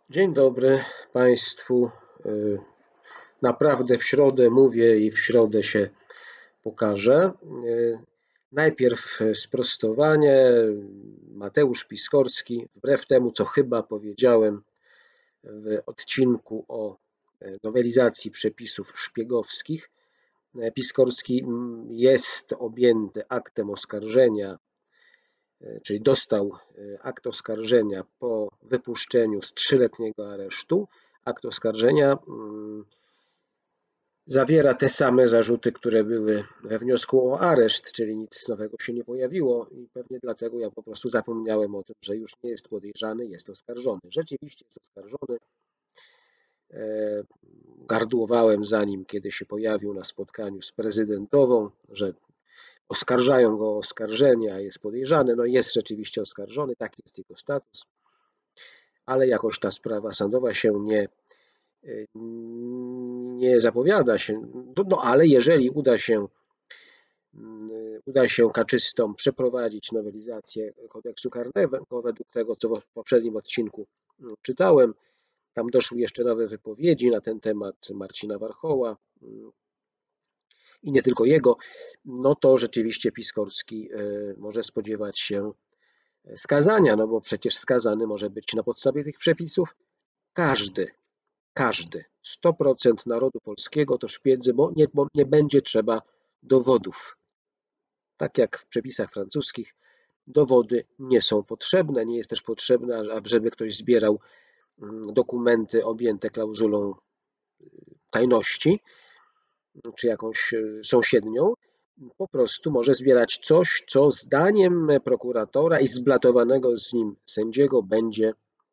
Dzień dobry Państwu. Naprawdę w środę mówię i w środę się pokaże. Najpierw sprostowanie. Mateusz Piskorski, wbrew temu, co chyba powiedziałem w odcinku o nowelizacji przepisów szpiegowskich, Piskorski jest objęty aktem oskarżenia, czyli dostał akt oskarżenia po wypuszczeniu z 3-letniego aresztu. Akt oskarżenia zawiera te same zarzuty, które były we wniosku o areszt, czyli nic nowego się nie pojawiło i pewnie dlatego ja po prostu zapomniałem o tym, że już nie jest podejrzany, jest oskarżony. Rzeczywiście jest oskarżony. Gardłowałem za nim, kiedy się pojawił na spotkaniu z prezydentową, że oskarżają go o oskarżenie, a jest podejrzany. No jest rzeczywiście oskarżony, taki jest jego status, ale jakoś ta sprawa sądowa się nie zapowiada się. No ale jeżeli uda się kaczystom przeprowadzić nowelizację kodeksu karnego, według tego, co w poprzednim odcinku czytałem, tam doszły jeszcze nowe wypowiedzi na ten temat Marcina Warchoła i nie tylko jego, no to rzeczywiście Piskorski może spodziewać się skazania, no bo przecież skazany może być na podstawie tych przepisów każdy. 100% narodu polskiego to szpiedzy, bo nie będzie trzeba dowodów. Tak jak w przepisach francuskich, dowody nie są potrzebne, nie jest też potrzebne, żeby ktoś zbierał dokumenty objęte klauzulą tajności, czy jakąś sąsiednią. Po prostu może zbierać coś, co zdaniem prokuratora i zblatowanego z nim sędziego będzie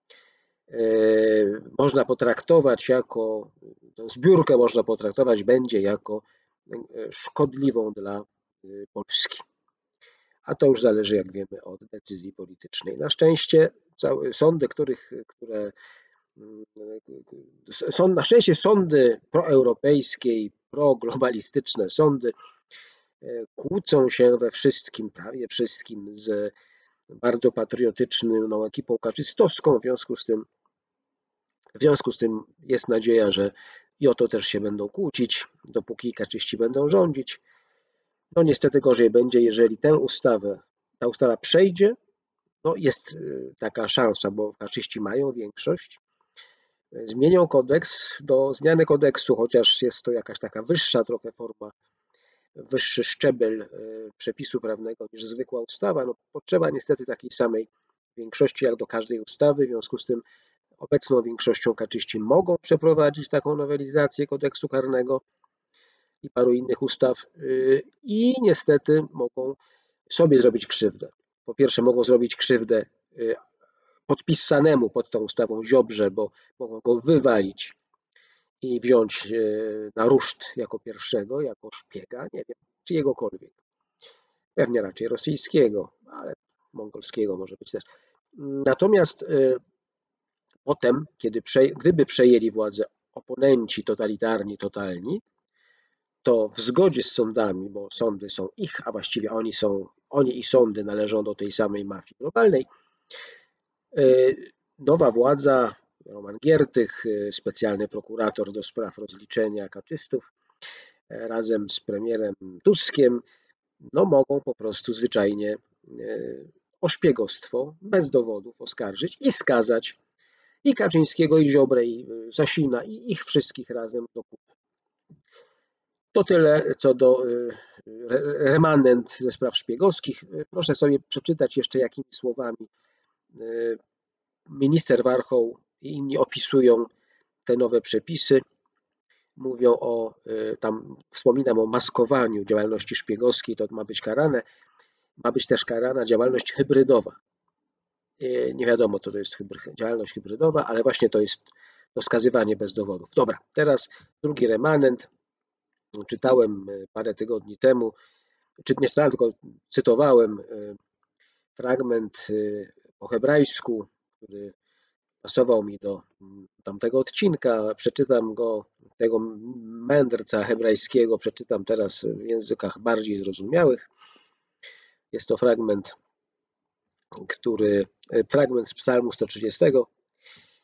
można potraktować jako, tę zbiórkę można potraktować będzie jako szkodliwą dla Polski. A to już zależy, jak wiemy, od decyzji politycznej. Na szczęście sądy, na szczęście sądy proeuropejskie i proglobalistyczne sądy kłócą się we wszystkim, prawie wszystkim z bardzo patriotyczną ekipą kaczystowską. W związku z tym jest nadzieja, że i o to też się będą kłócić, dopóki kaczyści będą rządzić. No niestety gorzej będzie, jeżeli ta ustawa przejdzie. No jest taka szansa, bo kaczyści mają większość. Zmienią kodeks. Do zmiany kodeksu, chociaż jest to jakaś taka wyższa trochę forma, wyższy szczebel przepisu prawnego niż zwykła ustawa, no potrzeba niestety takiej samej większości jak do każdej ustawy. W związku z tym obecną większością kaczyści mogą przeprowadzić taką nowelizację kodeksu karnego i paru innych ustaw i niestety mogą sobie zrobić krzywdę. Po pierwsze mogą zrobić krzywdę podpisanemu pod tą ustawą Ziobrze, bo mogą go wywalić i wziąć na ruszt jako pierwszego, jako szpiega, nie wiem, czyjegokolwiek. Pewnie raczej rosyjskiego, ale mongolskiego może być też. Natomiast potem, gdyby przejęli władzę oponenci totalitarni, totalni, to w zgodzie z sądami, bo sądy są ich, a właściwie oni i sądy należą do tej samej mafii globalnej, nowa władza, Roman Giertych, specjalny prokurator do spraw rozliczenia kaczystów, razem z premierem Tuskiem, no mogą po prostu zwyczajnie o szpiegostwo bez dowodów oskarżyć i skazać i Kaczyńskiego, i Ziobrę, i Sasina, i ich wszystkich razem do kupy. To tyle co do remanent ze spraw szpiegowskich. Proszę sobie przeczytać jeszcze, jakimi słowami minister Warchoł i inni opisują te nowe przepisy. Mówią tam wspominam o maskowaniu działalności szpiegowskiej, to ma być karane. Ma być też karana działalność hybrydowa. Nie wiadomo, co to jest działalność hybrydowa, ale właśnie to jest to skazywanie bez dowodów. Dobra, teraz drugi remanent. Czytałem parę tygodni temu, nie czytałem, tylko cytowałem fragment po hebrajsku, który pasował mi do tamtego odcinka. Przeczytam go, tego mędrca hebrajskiego, przeczytam teraz w językach bardziej zrozumiałych. Jest to fragment z Psalmu 130.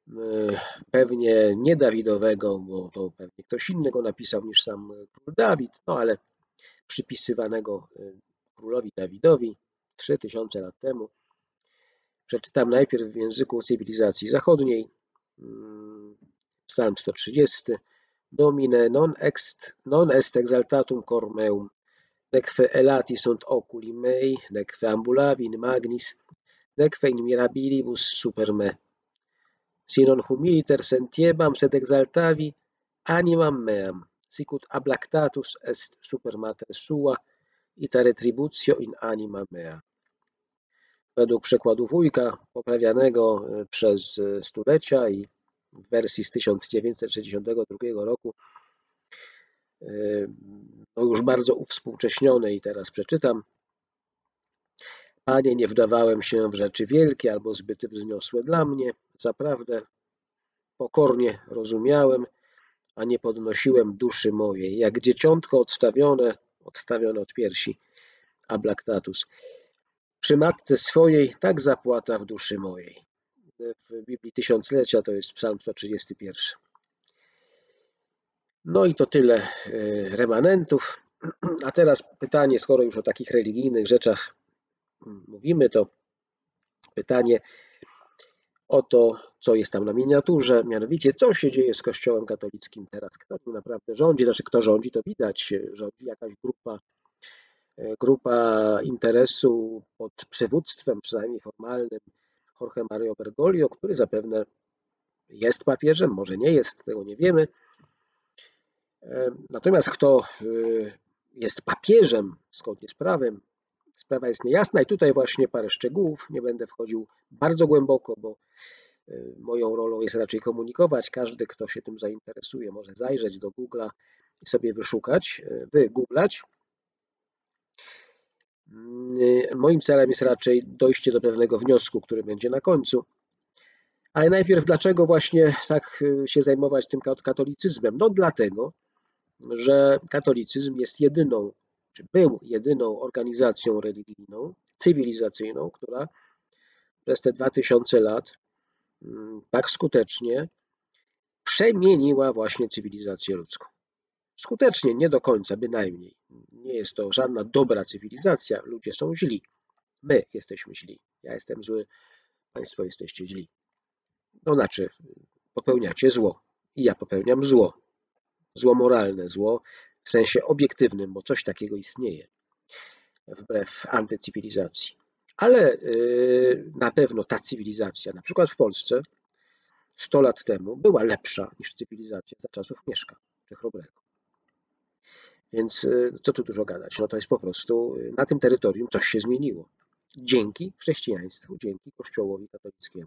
pewnie nie Dawidowego, bo to pewnie ktoś inny go napisał niż sam król Dawid, no ale przypisywanego królowi Dawidowi 3000 lat temu. Przeczytam najpierw w języku cywilizacji zachodniej, psalm 130. Domine non est exaltatum cor meum, neque elati sunt oculi mei, neque ambulavi in magnis, neque in mirabilibus super me. Si non humiliter sentiebam, sed exaltavi animam meam, sicut ablactatus est super mater sua, ita retributio in anima mea. Według przekładu Wójka, poprawianego przez stulecia i w wersji z 1962 roku, no już bardzo uwspółcześnionej, teraz przeczytam. Panie, nie wdawałem się w rzeczy wielkie albo zbyt wzniosłe dla mnie. Zaprawdę pokornie rozumiałem, a nie podnosiłem duszy mojej. Jak dzieciątko odstawione od piersi. Ablactatus. Przy matce swojej tak zapłata w duszy mojej. W Biblii Tysiąclecia to jest psalm 131. No i to tyle remanentów. A teraz pytanie, skoro już o takich religijnych rzeczach mówimy, to pytanie o to, co jest tam na miniaturze, mianowicie co się dzieje z Kościołem katolickim teraz, kto tu naprawdę rządzi, znaczy kto rządzi, to widać, rządzi jakaś grupa interesu pod przywództwem, przynajmniej formalnym, Jorge Mario Bergoglio, który zapewne jest papieżem, może nie jest, tego nie wiemy. Natomiast kto jest papieżem, skąd jest prawem, sprawa jest niejasna i tutaj właśnie parę szczegółów, nie będę wchodził bardzo głęboko, bo moją rolą jest raczej komunikować. Każdy, kto się tym zainteresuje, może zajrzeć do Google'a i sobie wygooglać. Moim celem jest raczej dojście do pewnego wniosku, który będzie na końcu. Ale najpierw, dlaczego właśnie tak się zajmować tym katolicyzmem? No dlatego, że katolicyzm jest jedyną, czy był jedyną organizacją religijną, cywilizacyjną, która przez te 2000 lat tak skutecznie przemieniła właśnie cywilizację ludzką. Skutecznie, nie do końca, bynajmniej. Nie jest to żadna dobra cywilizacja. Ludzie są źli. My jesteśmy źli. Ja jestem zły, państwo jesteście źli. To znaczy, popełniacie zło. I ja popełniam zło. Zło moralne, zło w sensie obiektywnym, bo coś takiego istnieje wbrew antycywilizacji. Ale na pewno ta cywilizacja, na przykład w Polsce 100 lat temu, była lepsza niż cywilizacja za czasów Mieszka czy Chrobrego. Więc co tu dużo gadać? No to jest po prostu, na tym terytorium coś się zmieniło. Dzięki chrześcijaństwu, dzięki Kościołowi katolickiemu.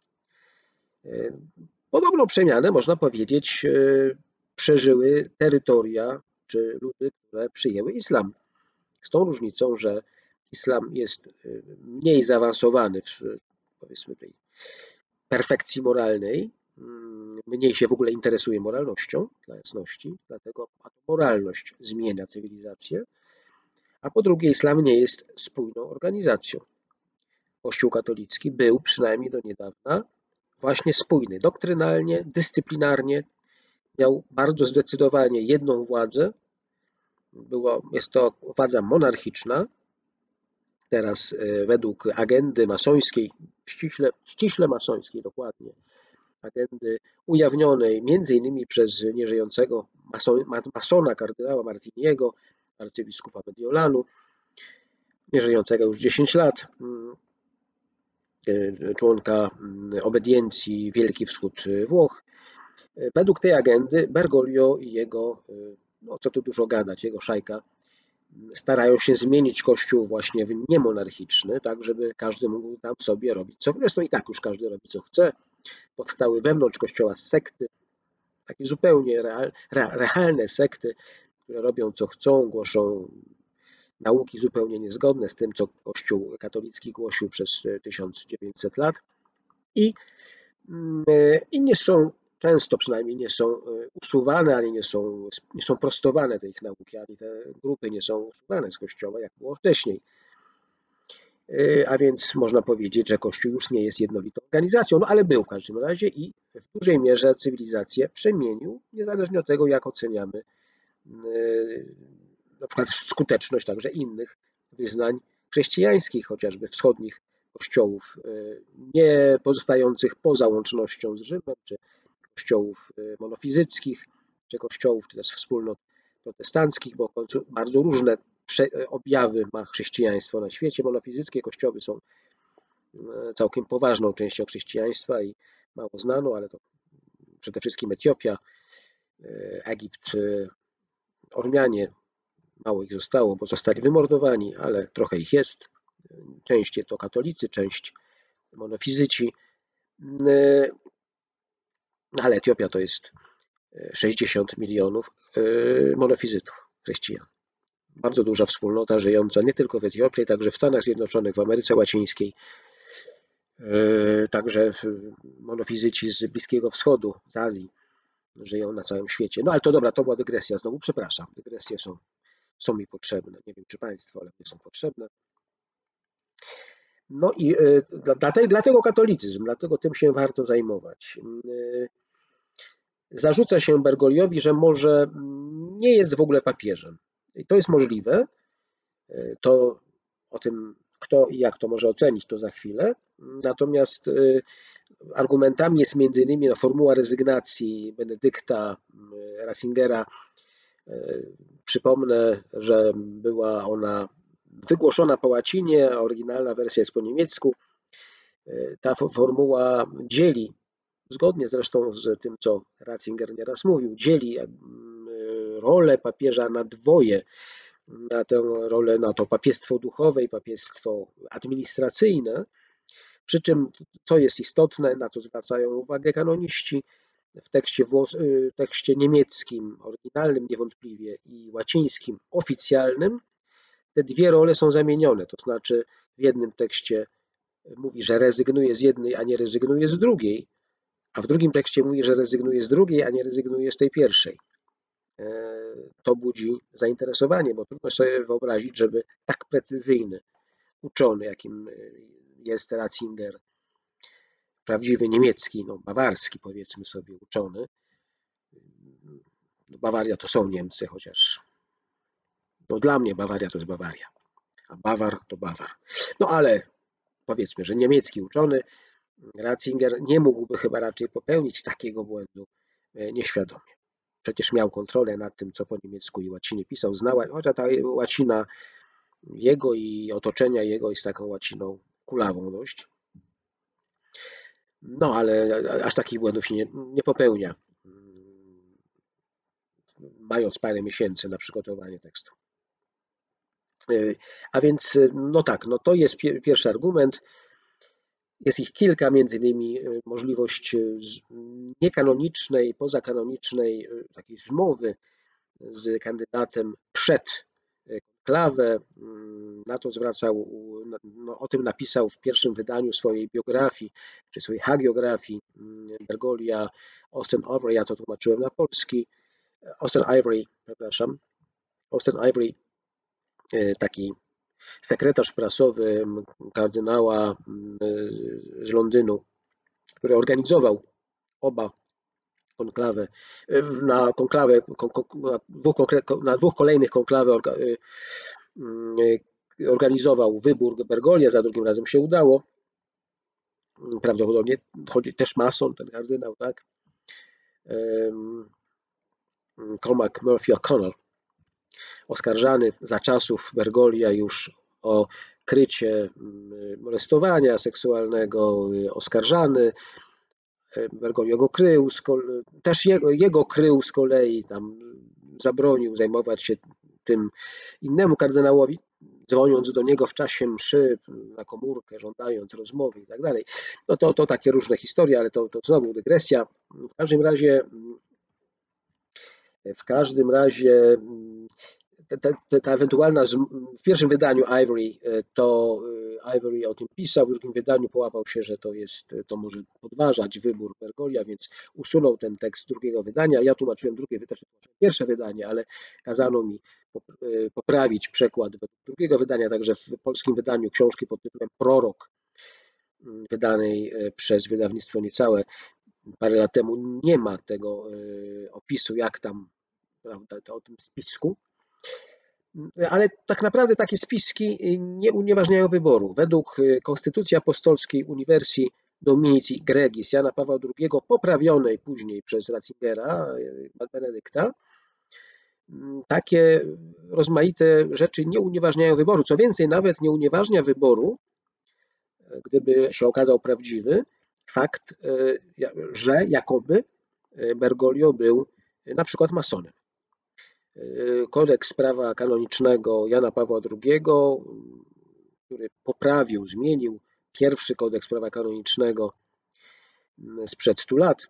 Podobną przemianę, można powiedzieć, przeżyły terytoria czy ludy, które przyjęły islam. Z tą różnicą, że islam jest mniej zaawansowany w, powiedzmy, tej perfekcji moralnej, mniej się w ogóle interesuje moralnością, dla jasności, dlatego moralność zmienia cywilizację, a po drugie islam nie jest spójną organizacją. Kościół katolicki był przynajmniej do niedawna właśnie spójny, doktrynalnie, dyscyplinarnie, miał bardzo zdecydowanie jedną władzę, jest to władza monarchiczna, teraz według agendy masońskiej, ściśle masońskiej dokładnie, agendy ujawnionej między innymi przez nieżyjącego masona kardynała Martiniego, arcybiskupa Mediolanu, nieżyjącego już 10 lat, członka obediencji Wielki Wschód Włoch. Według tej agendy Bergoglio i jego, no co tu dużo gadać, jego szajka starają się zmienić Kościół właśnie w niemonarchiczny, tak żeby każdy mógł tam sobie robić co chce. Zresztą i tak już każdy robi co chce. Powstały wewnątrz Kościoła sekty, takie zupełnie realne sekty, które robią co chcą, głoszą nauki zupełnie niezgodne z tym, co Kościół katolicki głosił przez 1900 lat i nie są, często przynajmniej nie są usuwane, ani nie są prostowane te ich nauki, ani te grupy nie są usuwane z Kościoła, jak było wcześniej. a więc można powiedzieć, że Kościół już nie jest jednolitą organizacją, no ale był w każdym razie i w dużej mierze cywilizację przemienił, niezależnie od tego, jak oceniamy na przykład skuteczność także innych wyznań chrześcijańskich, chociażby wschodnich kościołów, nie pozostających poza łącznością z Rzymem, czy kościołów monofizyckich, czy kościołów, czy też wspólnot protestanckich, bo w końcu bardzo różne objawy ma chrześcijaństwo na świecie. Monofizyckie kościoły są całkiem poważną częścią chrześcijaństwa i mało znaną, ale to przede wszystkim Etiopia, Egipt, Ormianie. Mało ich zostało, bo zostali wymordowani, ale trochę ich jest. Część to katolicy, część monofizyci. Ale Etiopia to jest 60 milionów monofizytów, chrześcijan. Bardzo duża wspólnota żyjąca nie tylko w Etiopii, także w Stanach Zjednoczonych, w Ameryce Łacińskiej, także monofizyci z Bliskiego Wschodu, z Azji żyją na całym świecie. No ale to dobra, to była dygresja. Znowu przepraszam, dygresje są mi potrzebne. Nie wiem, czy Państwu, ale mnie są potrzebne. No i dlatego katolicyzm, dlatego tym się warto zajmować. Zarzuca się Bergoliowi, że może nie jest w ogóle papieżem. I to jest możliwe. To o tym, kto i jak to może ocenić, to za chwilę. Natomiast argumentami jest między innymi formuła rezygnacji Benedykta Ratzingera. Przypomnę, że była ona wygłoszona po łacinie, oryginalna wersja jest po niemiecku. Ta formuła dzieli, zgodnie zresztą z tym, co Ratzinger nieraz mówił, dzieli rolę papieża na dwoje. Na tę rolę, na to papiestwo duchowe i papiestwo administracyjne. Przy czym, co jest istotne, na co zwracają uwagę kanoniści, w tekście niemieckim, oryginalnym niewątpliwie i łacińskim, oficjalnym, te dwie role są zamienione. To znaczy w jednym tekście mówi, że rezygnuje z jednej, a nie rezygnuje z drugiej, a w drugim tekście mówi, że rezygnuje z drugiej, a nie rezygnuje z tej pierwszej. To budzi zainteresowanie, bo trudno sobie wyobrazić, żeby tak precyzyjny uczony, jakim jest Ratzinger, prawdziwy niemiecki, bawarski powiedzmy sobie uczony. Bawaria to są Niemcy, chociaż dla mnie Bawaria to jest Bawaria, a Bawar to Bawar. No ale powiedzmy, że niemiecki uczony Ratzinger nie mógłby chyba raczej popełnić takiego błędu nieświadomie. Przecież miał kontrolę nad tym, co po niemiecku i łacinie pisał, znał, chociaż ta łacina jego i otoczenia jego jest taką łaciną kulawą dość. No ale aż takich błędów się nie popełnia, mając parę miesięcy na przygotowanie tekstu. A więc no tak, no to jest pierwszy argument. Jest ich kilka, między innymi możliwość niekanonicznej, pozakanonicznej takiej zmowy z kandydatem przed konklawę. Na to zwracał, o tym napisał w pierwszym wydaniu swojej biografii, czy swojej hagiografii Bergolia Austen Ivery, ja to tłumaczyłem na polski. Austen Ivery, przepraszam. Austen Ivery, taki sekretarz prasowy kardynała z Londynu, który organizował oba konklawy, na dwóch kolejnych konklawę organizował wybór Bergolia, za drugim razem się udało. Prawdopodobnie chodzi też mason, ten kardynał, tak? Cormac Murphy O'Connell, oskarżany za czasów Bergolia już o krycie molestowania seksualnego, oskarżany. Bergoglio go krył, też jego krył z kolei, tam zabronił zajmować się tym innemu kardynałowi, dzwoniąc do niego w czasie mszy na komórkę, żądając rozmowy i tak dalej. No to takie różne historie, ale to znowu dygresja. W każdym razie ta ewentualna, w pierwszym wydaniu Ivory, to Ivory o tym pisał, w drugim wydaniu połapał się, że to może podważać wybór Bergoglia, więc usunął ten tekst z drugiego wydania. Ja tłumaczyłem pierwsze wydanie, ale kazano mi poprawić przekład drugiego wydania, także w polskim wydaniu książki pod tytułem Prorok, wydanej przez wydawnictwo Niecałe parę lat temu, nie ma tego opisu, jak tam, prawda, o tym spisku. Ale tak naprawdę takie spiski nie unieważniają wyboru. Według Konstytucji Apostolskiej Universi Dominici Gregis Jana Pawła II, poprawionej później przez Ratzingera, Benedykta, takie rozmaite rzeczy nie unieważniają wyboru. Co więcej, nawet nie unieważnia wyboru, gdyby się okazał prawdziwy, fakt, że jakoby Bergoglio był na przykład masonem. Kodeks prawa kanonicznego Jana Pawła II, który poprawił, zmienił pierwszy kodeks prawa kanonicznego sprzed 100 lat.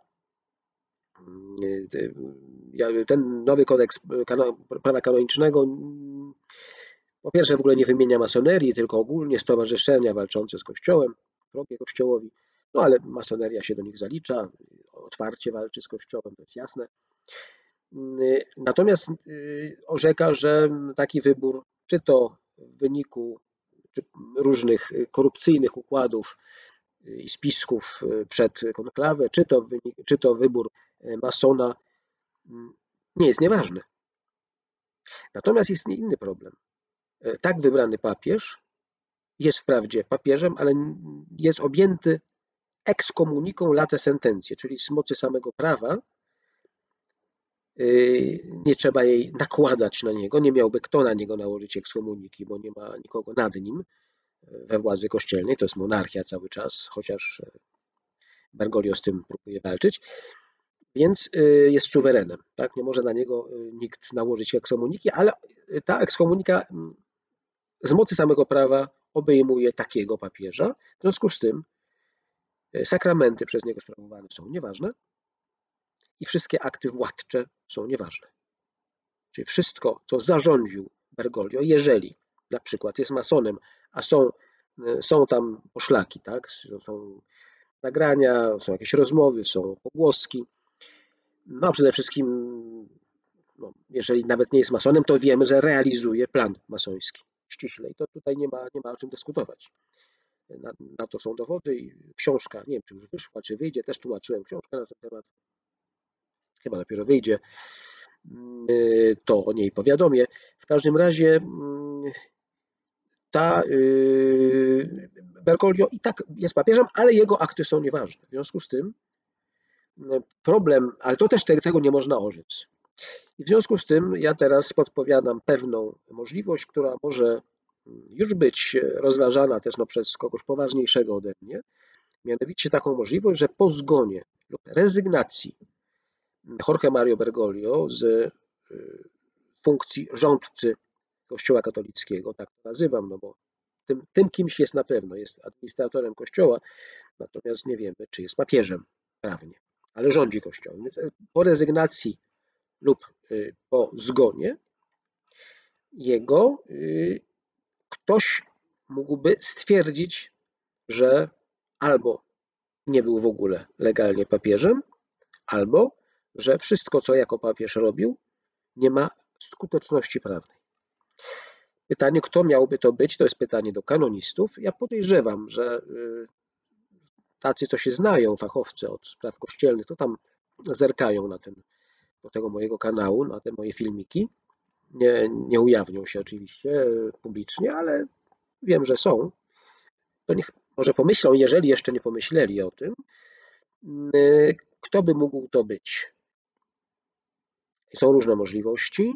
Ten nowy kodeks prawa kanonicznego po pierwsze w ogóle nie wymienia masonerii, tylko ogólnie stowarzyszenia walczące z Kościołem, wrogie Kościołowi, no ale masoneria się do nich zalicza, otwarcie walczy z Kościołem, to jest jasne. Natomiast orzeka, że taki wybór, czy to w wyniku różnych korupcyjnych układów i spisków przed konklawę, czy to wybór masona, nie jest nieważny. Natomiast istnieje inny problem. Tak wybrany papież jest wprawdzie papieżem, ale jest objęty ekskomuniką late sentencje, czyli z mocy samego prawa. Nie trzeba jej nakładać na niego, nie miałby kto na niego nałożyć ekskomuniki, bo nie ma nikogo nad nim we władzy kościelnej, to jest monarchia cały czas, chociaż Bergoglio z tym próbuje walczyć, więc jest suwerenem, tak? Nie może na niego nikt nałożyć ekskomuniki, ale ta ekskomunika z mocy samego prawa obejmuje takiego papieża, w związku z tym sakramenty przez niego sprawowane są nieważne i wszystkie akty władcze są nieważne. Czyli wszystko, co zarządził Bergoglio, jeżeli na przykład jest masonem, a są tam poszlaki, tak? Są nagrania, są jakieś rozmowy, są pogłoski, no a przede wszystkim, no, jeżeli nawet nie jest masonem, to wiemy, że realizuje plan masoński ściśle i to tutaj nie ma o czym dyskutować. Na to są dowody i książka, nie wiem, czy już wyszła, czy wyjdzie, też tłumaczyłem książkę na ten temat, chyba dopiero wyjdzie, to o niej powiadomię. W każdym razie Bergoglio i tak jest papieżem, ale jego akty są nieważne. W związku z tym problem, ale to też tego nie można orzec. I w związku z tym ja teraz podpowiadam pewną możliwość, która może już być rozważana też przez kogoś poważniejszego ode mnie, mianowicie taką możliwość, że po zgonie lub rezygnacji Jorge Mario Bergoglio z funkcji rządcy Kościoła katolickiego, tak to nazywam, no bo tym kimś jest na pewno, jest administratorem Kościoła, natomiast nie wiemy, czy jest papieżem prawnie, ale rządzi Kościołem. Więc po rezygnacji lub po zgonie jego ktoś mógłby stwierdzić, że albo nie był w ogóle legalnie papieżem, albo że wszystko, co jako papież robił, nie ma skuteczności prawnej. Pytanie, kto miałby to być, to jest pytanie do kanonistów. Ja podejrzewam, że tacy, co się znają, fachowcy od spraw kościelnych, to tam zerkają do tego mojego kanału, na te moje filmiki. Nie ujawnią się oczywiście publicznie, ale wiem, że są. To niech może pomyślą, jeżeli jeszcze nie pomyśleli o tym, kto by mógł to być. Są różne możliwości,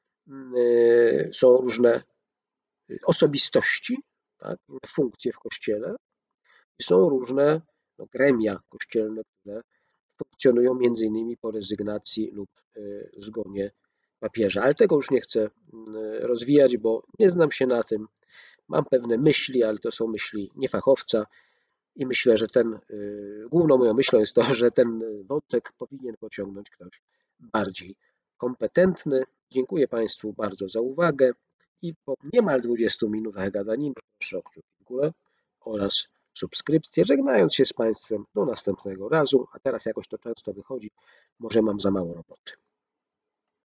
są różne osobistości, tak, różne funkcje w Kościele i są różne gremia kościelne, które funkcjonują między innymi po rezygnacji lub zgonie papieża. Ale tego już nie chcę rozwijać, bo nie znam się na tym. Mam pewne myśli, ale to są myśli niefachowca i myślę, że główną moją myślą jest to, że ten wątek powinien pociągnąć ktoś bardziej kompetentny. Dziękuję Państwu bardzo za uwagę i po niemal 20 minutach gadaniny proszę o kciuki w górę oraz subskrypcję, żegnając się z Państwem do następnego razu, a teraz jakoś to często wychodzi, może mam za mało roboty.